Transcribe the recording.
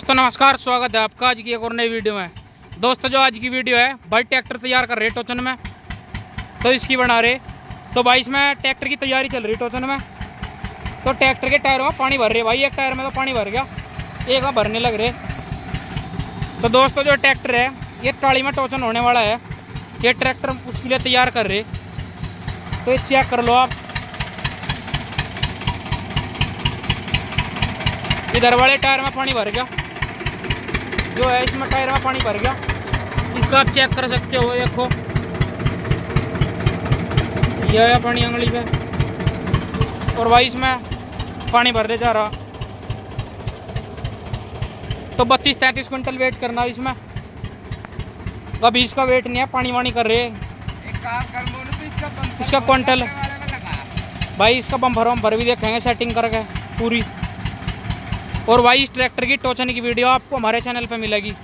दोस्तों नमस्कार, स्वागत है आपका आज की एक और नई वीडियो में। दोस्तों जो आज की वीडियो है, भाई ट्रैक्टर तैयार कर रहे टोचन में, तो इसकी बना रहे। तो भाई इसमें ट्रैक्टर की तैयारी चल रही टोचन में। तो ट्रैक्टर के टायरों में पानी भर रहे भाई, एक टायर में तो पानी भर गया, एक में भरने लग रहे। तो दोस्तों जो ट्रैक्टर है ये टाली में टोचन होने वाला है, ये ट्रैक्टर उसके लिए तैयार कर रहे। तो ये चेक कर लो आप, इधर वाले टायर में पानी भर गया, जो है इसमें टायर में पानी भर गया, इसका आप चेक कर सकते हो। देखो यह है पानी अंगली पे, और भाई इसमें पानी भरने जा रहा। तो 32-33 क्विंटल वेट करना इसमें, अभी इसका वेट नहीं है, पानी वानी कर रहे। एक काम कर बोलो तो इसका क्विंटल भाई, इसका बम्पर भी देखेंगे सेटिंग करके पूरी। और भाई इस ट्रैक्टर की टोचन की वीडियो आपको हमारे चैनल पे मिलेगी।